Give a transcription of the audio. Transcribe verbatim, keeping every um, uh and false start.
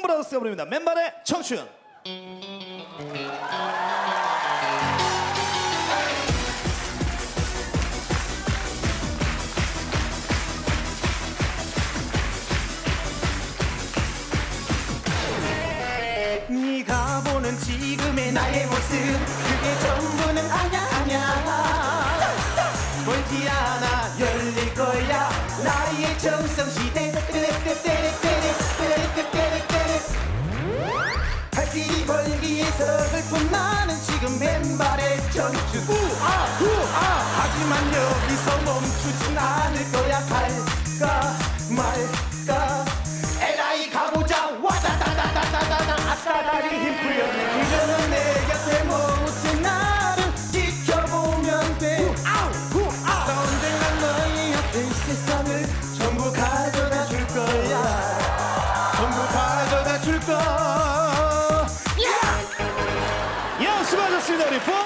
브라더스가 부릅니다. 맨발의 청춘. 네가 보는 지금의 나의 모습 그게 전부는 아냐 아냐 멀지 않아 열릴 거야 나의 정성시대 발길이 벌기에서 슬픈 나는 지금 맨발의 청춘 우아 우아 하지만 여기서 멈추진 않을 거야 갈까 말까 에라이 가보자 와다다다다다다다 아싸다리 힘 풀려 그녀는 내 곁에 못해 나를 지켜보면 돼 우아우 우아 언젠간 너의 옆에 세상을 전부 가져다 줄 거야 전부 가져다 줄 거야 야, 수고하셨습니다 우리 보